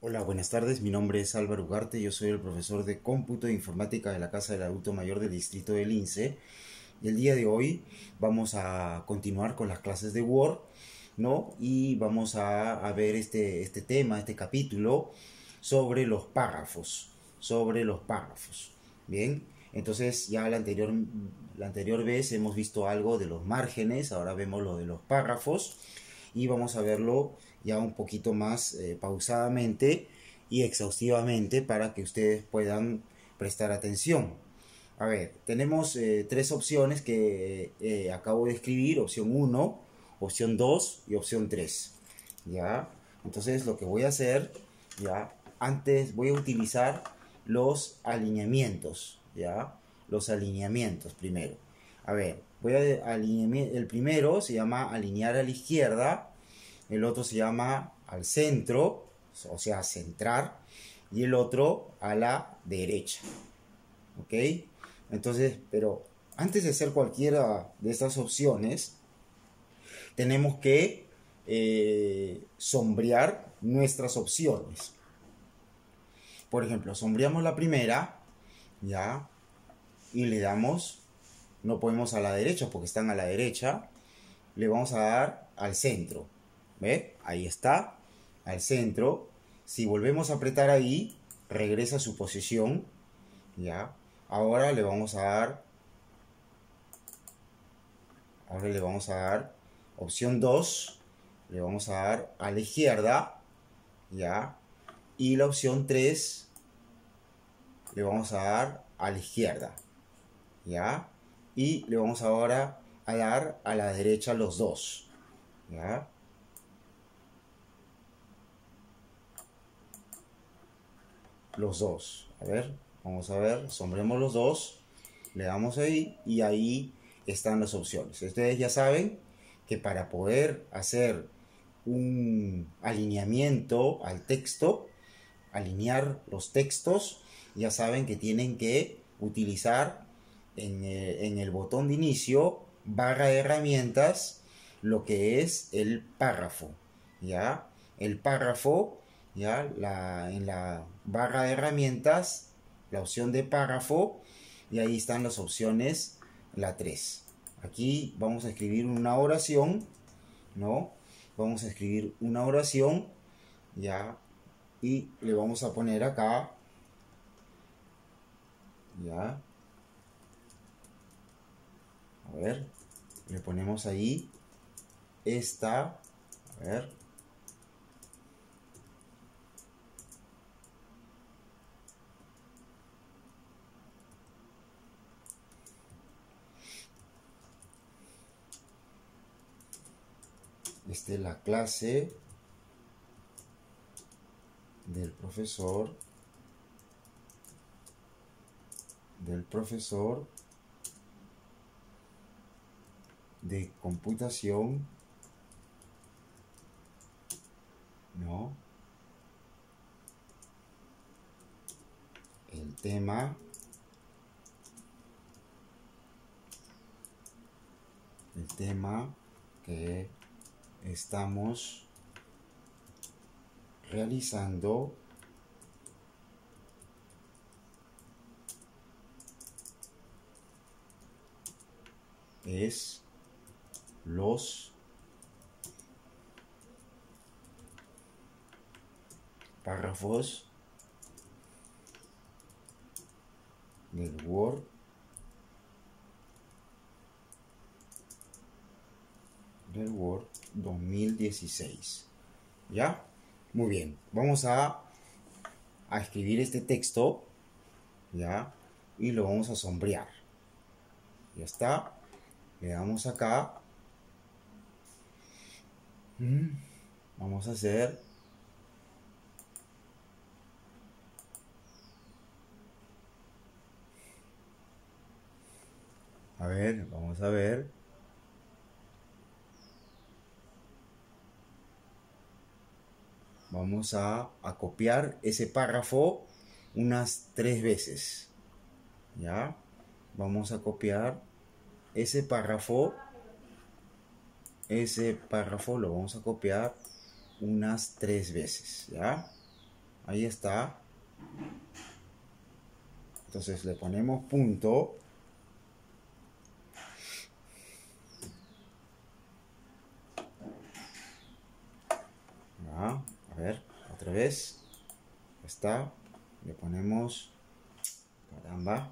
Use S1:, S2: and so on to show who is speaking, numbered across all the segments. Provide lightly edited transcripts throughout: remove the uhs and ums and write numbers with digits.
S1: Hola, buenas tardes. Mi nombre es Álvaro Ugarte. Yo soy el profesor de cómputo e informática de la Casa del Adulto Mayor del Distrito del INSE. Y el día de hoy vamos a continuar con las clases de Word, ¿no? Y vamos a ver este tema, este capítulo sobre los párrafos. Sobre los párrafos. Bien, entonces ya la anterior vez hemos visto algo de los márgenes, ahora vemos lo de los párrafos y vamos a verlo ya un poquito más pausadamente y exhaustivamente para que ustedes puedan prestar atención. A ver, tenemos tres opciones que acabo de escribir: opción uno, opción 2 y opción 3. ¿Ya? Entonces lo que voy a hacer, ya, antes voy a utilizar los alineamientos, ¿ya? Los alineamientos primero. A ver, voy a alinear, el primero se llama alinear a la izquierda, el otro se llama al centro, o sea, centrar, y el otro a la derecha. ¿Ok? Entonces, pero antes de hacer cualquiera de estas opciones, tenemos que sombrear nuestras opciones. Por ejemplo, sombreamos la primera, ¿ya? Y le damos, no podemos a la derecha porque están a la derecha, le vamos a dar al centro. ¿Ve? Ahí está, al centro. Si volvemos a apretar ahí, regresa a su posición, ¿ya? Ahora le vamos a dar, opción 2, le vamos a dar a la izquierda, ¿ya? Y la opción 3 le vamos a dar a la izquierda, ¿ya? Y le vamos ahora a dar a la derecha los dos, ¿ya? Los dos. A ver, vamos a ver, sombremos los dos, le damos ahí y ahí están las opciones. Ustedes ya saben que para poder hacer un alineamiento al texto, alinear los textos, ya saben que tienen que utilizar en el botón de inicio, barra de herramientas, lo que es el párrafo, ¿ya? El párrafo, ¿ya? En la barra de herramientas, la opción de párrafo, y ahí están las opciones, la 3. Aquí vamos a escribir una oración, ¿no? Vamos a escribir una oración, ¿ya? Y le vamos a poner acá, ¿ya? A ver, le ponemos ahí esta, a ver, esta es la clase del profesor, de computación, ¿no? El tema que estamos realizando es los párrafos del Word 2016. ¿Ya? Muy bien. Vamos a escribir este texto, ¿ya? Y lo vamos a sombrear. Ya está. Le damos acá. Vamos a hacer. A ver, vamos a ver. Vamos a copiar ese párrafo unas 3 veces. ¿Ya? Vamos a copiar ese párrafo. Ese párrafo lo vamos a copiar unas 3 veces. ¿Ya? Ahí está. Entonces le ponemos punto. Ya, a ver, otra vez. Está. Le ponemos. Caramba.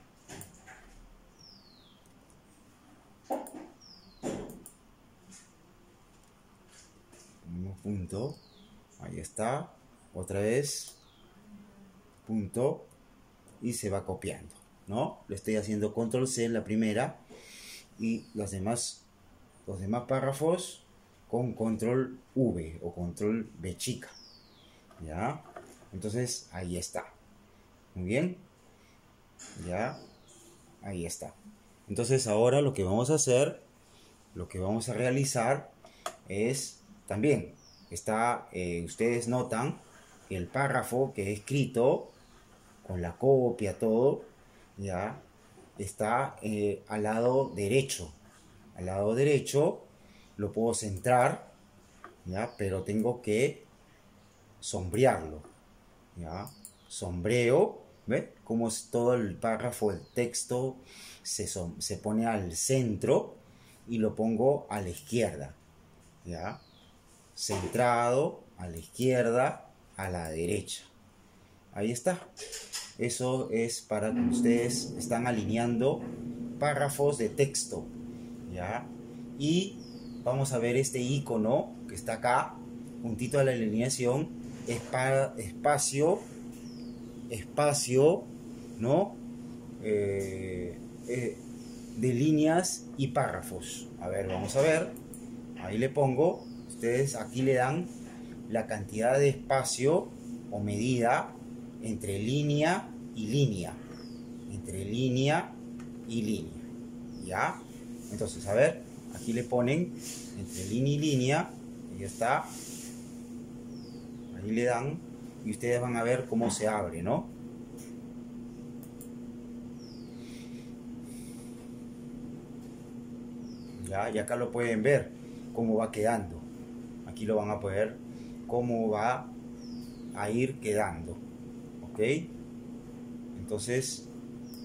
S1: Ponemos punto. Ahí está. Otra vez. Punto. Y se va copiando, ¿no? Le estoy haciendo control C en la primera. Y los demás párrafos con control V o control B chica. ¿Ya? Entonces, ahí está. Muy bien. Ya. Ahí está. Entonces, ahora lo que vamos a hacer, lo que vamos a realizar es también, ustedes notan que el párrafo que he escrito, con la copia, todo, ya, está al lado derecho. Al lado derecho lo puedo centrar, ¿ya? Pero tengo que sombrearlo, ¿ya? Sombreo, ¿ve? Como es todo el párrafo, el texto se pone al centro y lo pongo a la izquierda, ¿ya? Centrado, a la izquierda, a la derecha. Ahí está. Eso es para que ustedes están alineando párrafos de texto, ¿ya? Y vamos a ver este icono que está acá, juntito a la alineación, es para espacio, ¿no? De líneas y párrafos. A ver, vamos a ver. Ahí le pongo. Ustedes aquí le dan la cantidad de espacio o medida entre línea y línea. Entre línea y línea. ¿Ya? Entonces, a ver, aquí le ponen entre línea y línea. Ahí está. Ahí le dan. Y ustedes van a ver cómo se abre, ¿no? ¿Ya? Y acá lo pueden ver cómo va quedando. Aquí lo van a poder cómo va a ir quedando. ¿Ok? Entonces,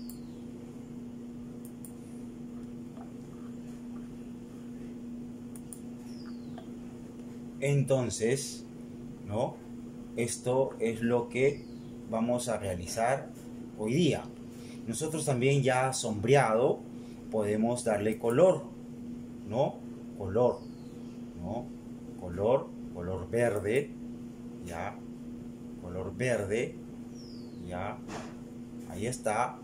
S1: ¿no? Esto es lo que vamos a realizar hoy día. Nosotros también ya sombreado podemos darle color, ¿no? Color, ¿no? Color verde, ya, color verde, ya, ahí está,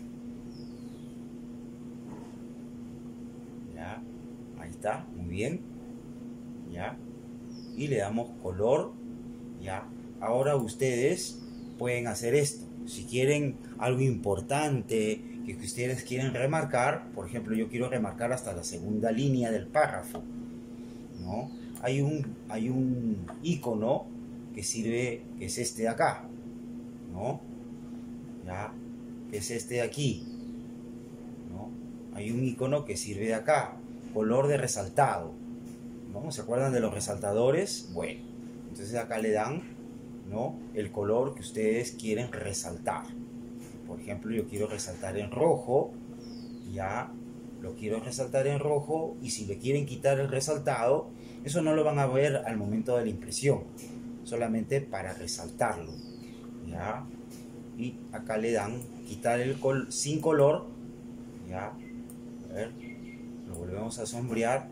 S1: ya, ahí está, muy bien, ya, y le damos color, ya. Ahora ustedes pueden hacer esto. Si quieren algo importante que ustedes quieren remarcar, por ejemplo, yo quiero remarcar hasta la segunda línea del párrafo, ¿no? Hay un icono que sirve, que es este de acá, ¿no? Ya, que es este de aquí, ¿no? Hay un icono que sirve de acá, color de resaltado, ¿no? ¿Se acuerdan de los resaltadores? Bueno, entonces acá le dan, ¿no? El color que ustedes quieren resaltar. Por ejemplo, yo quiero resaltar en rojo, ya lo quiero resaltar en rojo, y si le quieren quitar el resaltado, eso no lo van a ver al momento de la impresión, solamente para resaltarlo, ya. Y acá le dan quitar el sin color, ya. A ver, lo volvemos a sombrear.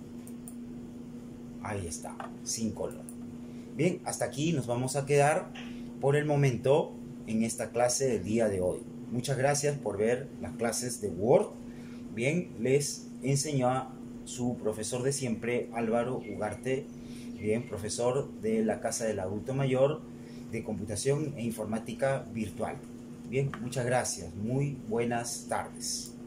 S1: Ahí está, sin color. Bien, hasta aquí nos vamos a quedar por el momento en esta clase del día de hoy. Muchas gracias por ver las clases de Word. Bien, les enseñó a su profesor de siempre, Álvaro Ugarte, bien, profesor de la Casa del Adulto Mayor de Computación e Informática Virtual. Bien, muchas gracias. Muy buenas tardes.